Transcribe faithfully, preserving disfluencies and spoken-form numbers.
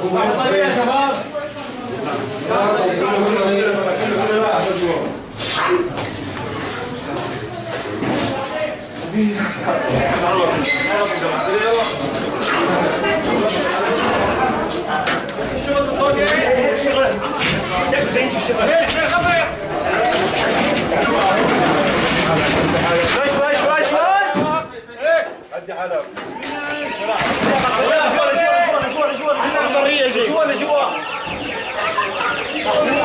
يا شباب. شوي شوي شوي شوي. ايه ادي حلب. جوا جوا جوا جوا جوا. البرية جي. جوا جوا.